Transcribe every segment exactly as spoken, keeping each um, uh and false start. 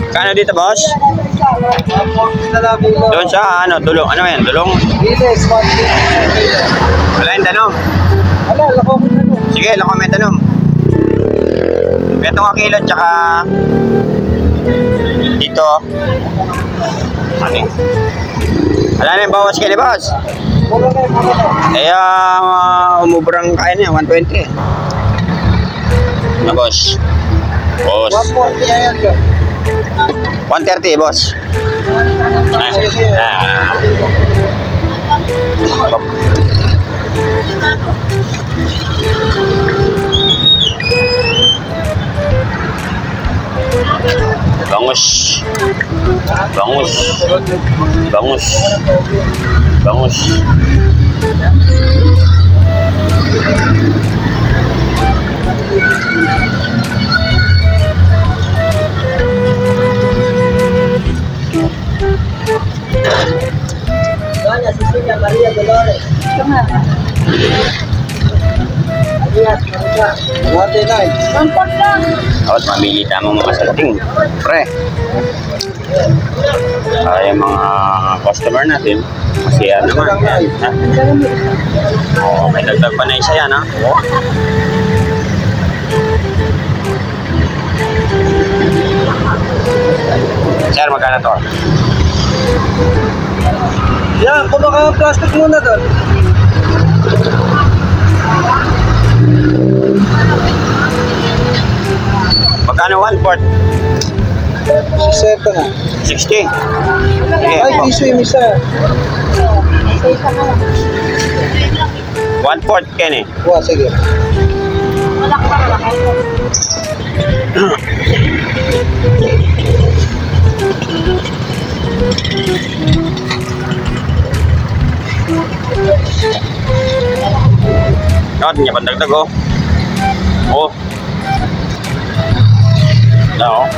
Kano dito, boss? Doon sa ano, tulong. Ano yan? Tulong? Wala yung tanong. Wala, lako mo tanong. Sige, lako may tanong. Ito nga kilo, tsaka dito. Ano? Wala na yung bawas kayo ni boss. Mura na, mura na. Kaya uh, umubrang kaya niya, one twenty. Na boss. Boss. one forty yan ka. one thirty, boss. Ah. Ah. Bangus. Bangus. Bangus. Bangus. Doña Cecilia María Dolores. Alias Maria. one thirty-nine. One lang. At mamili tamo mga salating. Pre. Ay mga customer natin. Masaya naman. Yan. Ha? Oh, may dagdag pa na isa yan, ha? Oh. Sir, magkano to? Yan, kumaka plastic muna doon. Magkano one fourth? sixty na. sixty. Sige, Ay, piso yung isa. one fourth, Kenny. Buwa, sige. Ito, hindi pa dagdag, oh. Oh. Ito, oh.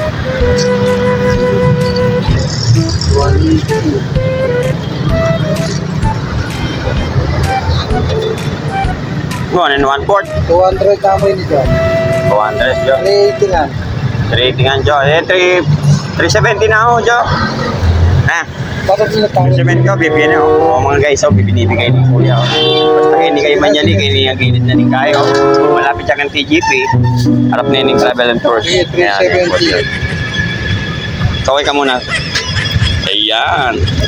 Ano yun, one fourth? two hundred na mo yun dyan. two hundred, Jo. three eighty nga. three eighty nga, Jo. Eh, three seventy na ako, Jo. Ha? Bakit nila tayo? three seventy ko, bibigyan ako. O, mga guys, oh, bibinibigay ni Kuya. Oh. Basta kayo hindi kayo manyali, kayo hindi nagilid na rin kayo. Malapit siya kang T G P. Harap na yun yung travel and tours. three seventy. Kaway ka muna. Ayan.